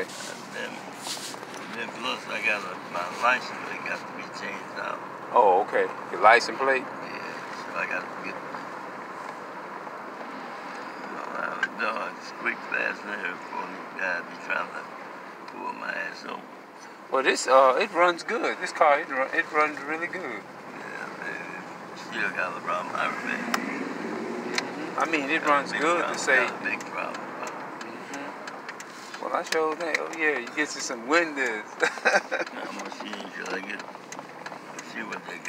Okay. And then plus I got my license plate got to be changed out. Oh, okay. Your license plate? Yeah, so I got to get it's quick, fast, and everything before these guys be trying to pull my ass over. Well, this it runs good. This car it runs really good. Yeah, man, still got a problem. I remember. I mean, it runs good to say. Got a big problem. Well, I showed that. Oh yeah, you get you some windows. I'm gonna see what they got.